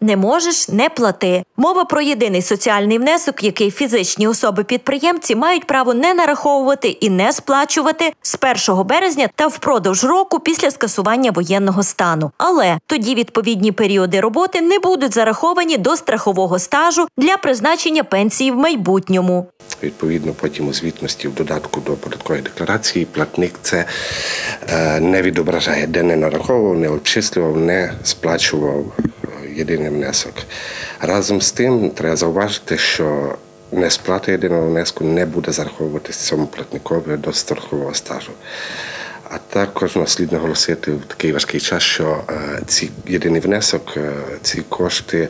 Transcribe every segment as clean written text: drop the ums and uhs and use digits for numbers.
Не можеш – не плати. Мова про єдиний соціальний внесок, який фізичні особи-підприємці мають право не нараховувати і не сплачувати з 1 березня та впродовж року після скасування воєнного стану. Але тоді відповідні періоди роботи не будуть зараховані до страхового стажу для призначення пенсії в майбутньому. Відповідно, потім у звітності в додатку до податкової декларації платник це не відображає, де не нараховував, не обчислював, не сплачував єдиний внесок. Разом з тим, треба зауважити, що несплата єдиного внеску не буде зараховуватися цьому платникові до страхового стажу. А також слід наголосити в такий важкий час, що ці єдиний внесок, ці кошти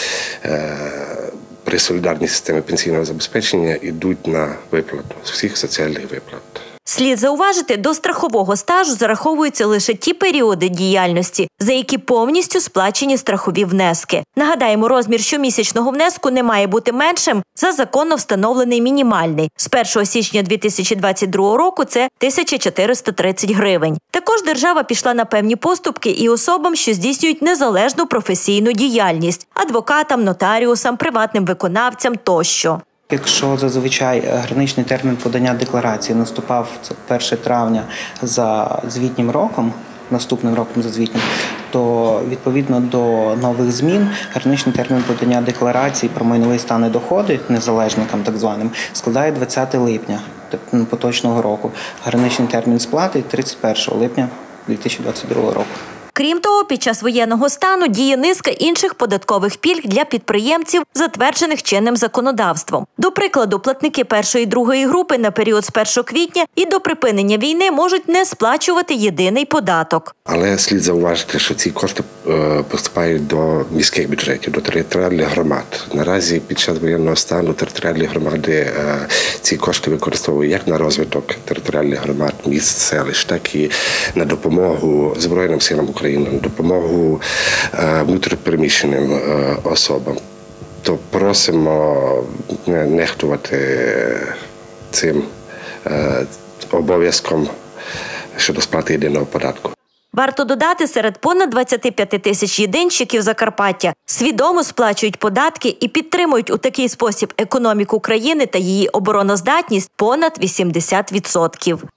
при солідарній системі пенсійного забезпечення йдуть на виплату всіх соціальних виплат. Слід зауважити, до страхового стажу зараховуються лише ті періоди діяльності, за які повністю сплачені страхові внески. Нагадаємо, розмір щомісячного внеску не має бути меншим за законно встановлений мінімальний. З 1 січня 2022 року це 1430 гривень. Також держава пішла на певні поступки і особам, що здійснюють незалежну професійну діяльність – адвокатам, нотаріусам, приватним виконавцям тощо. Якщо зазвичай граничний термін подання декларації наступав 1 травня за звітнім роком, наступним роком за звітнім, то відповідно до нових змін граничний термін подання декларації про майновий стан і доходи незалежникам так званим складає 20 липня поточного року. Граничний термін сплати – 31 липня 2022 року. Крім того, під час воєнного стану діє низка інших податкових пільг для підприємців, затверджених чинним законодавством. До прикладу, платники першої і другої групи на період з 1 квітня і до припинення війни можуть не сплачувати єдиний податок. Але слід зауважити, що ці кошти поступають до міських бюджетів, до територіальних громад. Наразі під час воєнного стану територіальні громади ці кошти використовують як на розвиток територіальних громад, міст, селищ, так і на допомогу Збройним силам України, на допомогу внутрішньопереміщеним особам. То просимо не нехтувати цим обов'язком щодо сплати єдиного податку. Варто додати, серед понад 25 тисяч єдинщиків Закарпаття свідомо сплачують податки і підтримують у такий спосіб економіку країни та її обороноздатність понад 80%.